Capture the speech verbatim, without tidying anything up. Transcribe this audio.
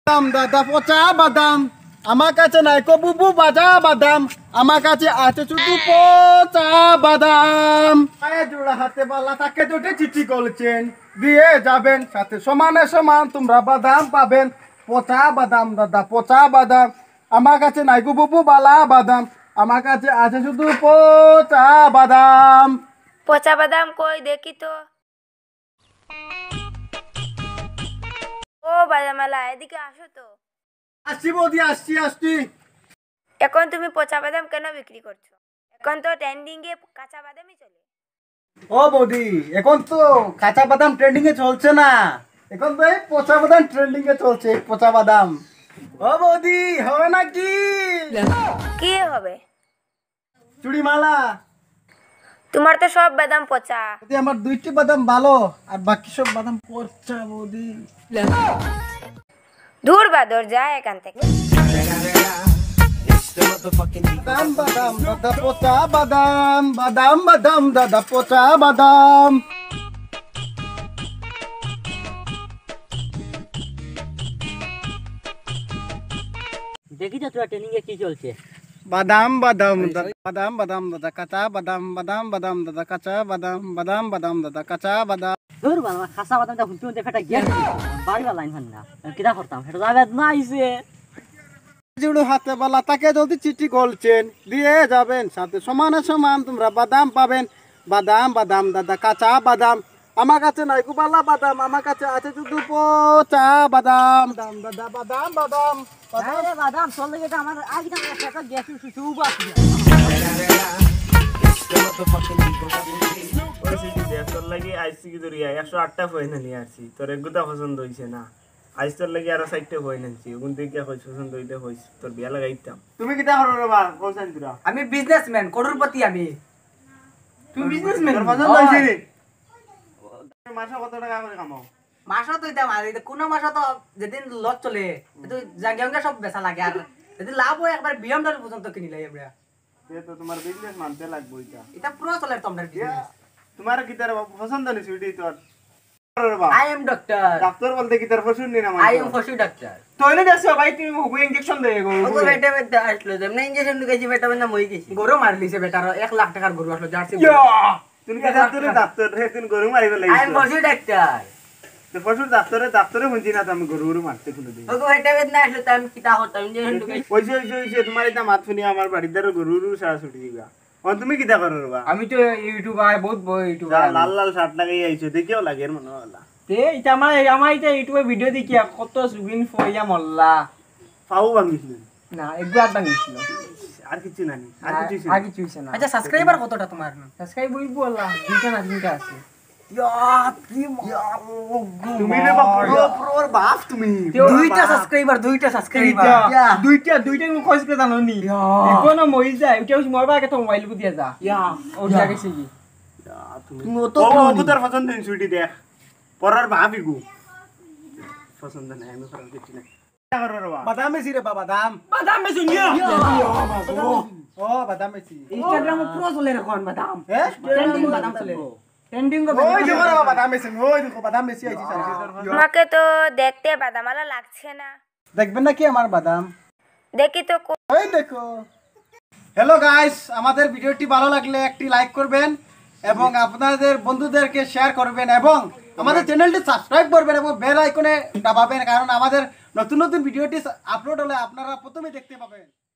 বাদাম দাদা পচা বাদাম আমার কাছে নাই কো বুবু বাজা বাদাম আমার কাছে আছে শুধু পচা বাদাম পায়ে জোড়া হাতে বালা তাকে দুটো চিঠি করেছেন দিয়ে যাবেন সাথে সমানে সমান তোমরা বাদাম পাবেন পচা বাদাম দাদা পচা বাদাম আমার কাছে নাই গো বুবু বালা বাদাম আমার কাছে আছে শুধু পচা বাদাম। পচা বাদাম কই দেখি তো। ও বাদামালা এদিকে আসো তো। আসছি বৌদি আসছি আসছি। এখন তুমি পচা বাদাম কেন বিক্রি করছো? এখন তো ট্রেন্ডিং এ কাঁচা বাদামই চলে। ও বৌদি এখন তো কাঁচা বাদাম ট্রেন্ডিং এ চলছে না, এখন তো এই পচা বাদাম ট্রেন্ডিং এ চলছে। পচা বাদাম ও বৌদি হবে নাকি? কি হবে? চুড়ি মালা। তোমার তো সব বাদাম পচা। বৌদি আমার দুইটি বাদাম ভালো আর বাকি সব বাদাম পচা বৌদি। দূর বাদর যায় এখান থেকে। বাদাম বাদাম দাদা পচা বাদাম বাদাম বাদাম দাদা পচা বাদাম। দেখি তো তোরা ট্রেনিং এ কি চলছে। বাদাম বাদাম দাদা বাদাম বাদাম দাদা কাঁচা বাদাম বাদাম বাদাম দাদা কাঁচা বাদাম বাদাম বাদাম দাদা কাঁচা বাদাম। ধর বাবা খাসা বাদামটা হুঁচু হুঁচু ফেটা গিয়ে বাড়িবার লাইন ফান না কিটা করতাম সেটা যাবে না আইছে জুড়ু হাতে বালা তাকে যদি চিঠি করছেন দিয়ে যাবেন সাথে সমানে সমান তোমরা বাদাম পাবেন বাদাম বাদাম দাদা কাঁচা বাদাম আমার কাছে নাই কুবালা বাদাম আমার কাছে আছে শুধু পচা বাদাম দাম দাদা বাদাম বাদাম আরে বাদাম চল লাগে আমার আগে না সেটা গ্যাস শুশু বাস তোর লাগি আইসি কি ধরিয়া একশো আটটা হয়ে না নিয়ে আসছি তোর একগুতা পছন্দ হয়েছে না আইস তোর লাগি আরো সাইডটা হয়ে নাছি ওখান থেকে হয়েছে পছন্দ হইলে হয়েছে তোর বিয়া লাগাইতাম। তুমি কিটা করো রে বা কোনসান তুরা? আমি বিজনেসম্যান করোড়পতি। আমি তুমি বিজনেসম্যান পছন্দ হইছে রে? মাসে কত টাকা করে কামাও? মাসও তো এটা মারি কোন মাসও তো যেদিন লস চলে তো জায়গা সব বেচা লাগে আর যদি লাভ হয় একবার বিএমডব্লিউ পর্যন্ত কিনি লাই আমরা। এ তো তোমার বিজনেস মানতে লাগবে এটা। এটা পুরো চলে তোমার বিজনেস। তোমার কি তার পছন্দ নি সুইডি তোর? I am doctor. ডাক্তার বলতে কি তার পছন্দ নি না মানে? আই এম পশু ডাক্তার। তোইলে যাছো ভাই তুমি হগু ইনজেকশন দেই গো। ওগো বেটা বেটা আসলো যেমন ইনজেকশন দিয়েছি বেটা বেটা মই গেছি গরু মারলিছে বেটার এক লাখ টাকার গরু আসলো জার্সি। তুমি কি ডাক্তার ডাক্তার রে তুমি গরু মারিবে আই লাইছো? এম পশু ডাক্তার। তো পশু ডাক্তারে ডাক্তারে বুঝি না আমি গরু গরু মারতে কোন দিন। ওগো বেটা বেটা না আসলো তো আমি কিটা হতাম ইনজেকশন দিয়েছি। ওইছে ওইছে ওইছে তোমার এটা মাত শুনি আমার বাড়ির দ্বারা গরু গরু সারা ছুটি দিবা। ও তুমি কিটা করো রে বা? আমি তো ইউটিউবার বহুত বড় ইউটিউবার। লাল লাল শার্ট লাগাই আইছো দেখিও লাগে এর মনে হলা। তে এটা আমার আমার এটা ইউটিউবে ভিডিও দেখি কত সুবিন ফইয়া মল্লা পাও ভাঙিছিল না একবার ভাঙিছিল আর কিছু না আর কিছু ছিল আগে চুইছে না। আচ্ছা সাবস্ক্রাইবার কতটা তোমার? সাবস্ক্রাইব বলবো আল্লাহ দুইটা না তিনটা আছে। ইয়া কি তুমি রে বাপ প্রো প্রোর বাপ তুমি দুইটা সাবস্ক্রাইবার দুইটা সাবস্ক্রাইবার দুইটা দুইটা মু কইছ কে জানো নি ইকোনো মই যায় ওটা হইছে মোর বাগে তো মোবাইল কো দিয়া যা ইয়া ও জায়গা গেছি তুমি ও তো ও তোর পছন্দ হইন সুইটি দেখ পরার ভাবি গো পছন্দ নাই আমি পরার কিছু না করো রে বা বাদাম মেসি রে বাবা দাম বাদাম মে শুনিয়া ও বাদাম মেসি ইনস্টাগ্রামে পুরো চলে রাখুন বাদাম হ্যাঁ ট্রেন্ডিং বাদাম চলে ট্রেন্ডিং গো ওই দেখো রে বাদাম মেসি ওই দেখো বাদাম মেসি আইছি তোমাকে তো দেখতে বাদামালা লাগছে না। দেখবেন নাকি আমার বাদাম? দেখি তো কো- ওই দেখো। হ্যালো গাইস, আমাদের ভিডিওটি ভালো লাগলে একটি লাইক করবেন এবং আপনাদের বন্ধুদেরকে শেয়ার করবেন এবং আমাদের চ্যানেলটি সাবস্ক্রাইব করবেন এবং বেল আইকনে দাবাবেন কারণ আমাদের নতুন নতুন ভিডিওটি আপলোড হলে আপনারা প্রথমে দেখতে পাবেন।